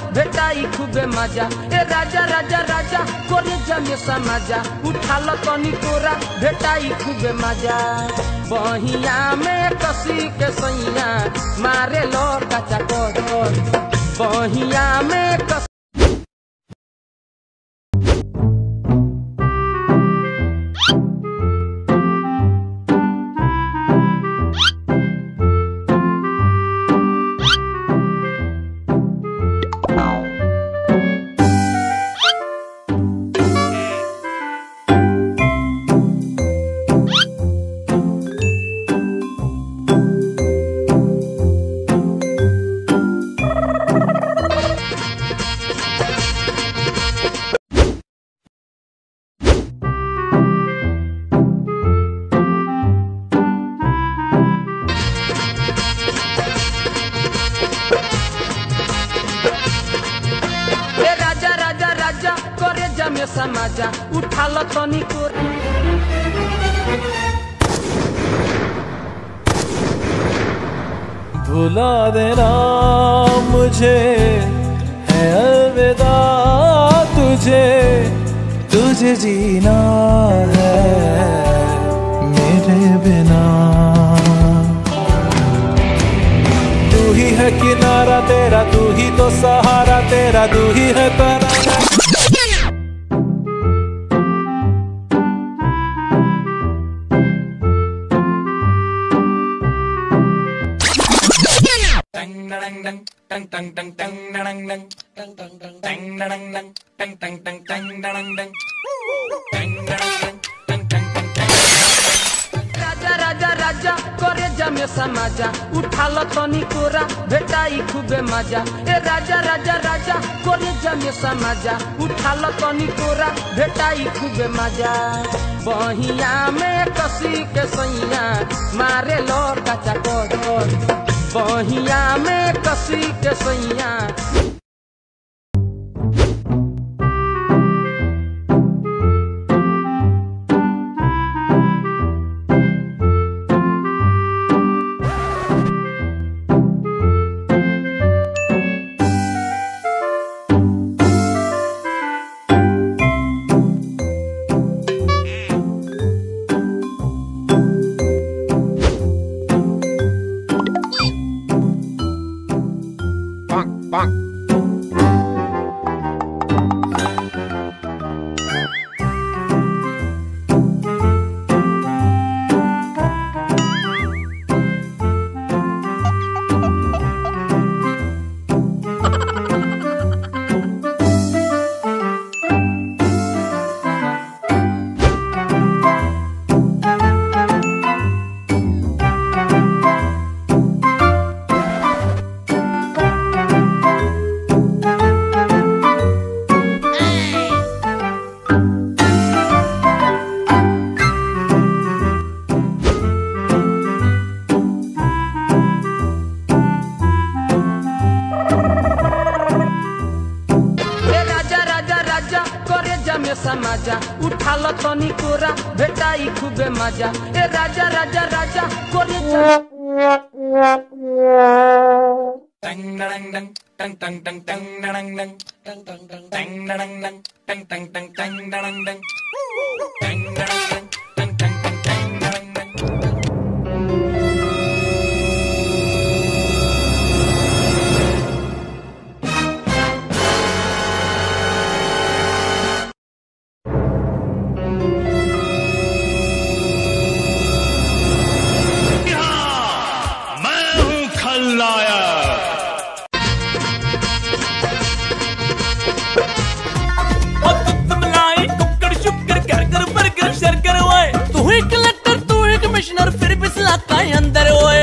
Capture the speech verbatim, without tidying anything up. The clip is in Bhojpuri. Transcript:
भेटाई खूबे मजा। ए राजा राजा राजा करे जमे समाजा, उठाल तनी कोरा भेटाई खूबे मजा। बहिया में कसी के सैया मारे लो कचा कर, बहिया में कसी में समाजा, उठाल तनी को भुला देना मुझे है अलविदा तुझे, तुझे जीना है मेरे बिना। तू ही है किनारा तेरा, तू ही तो सहारा तेरा, तू ही है तराना। राजा राजा राजा करे जमे समाजा, उठाल तनी कोरा भेटाई खूबे मजा। ए राजा राजा राजा करे जमे समाजा, उठाल तनी कोरा भेटाई खूबे मजा। बहिया में कसी के सैया मारे लो कचा कर, बहिया में कसी के सैया। समाजा, उठाल तनी कोरा भेटाई खूबे मजा। ए राजा राजा राजा करे फिर भी अंदर ओए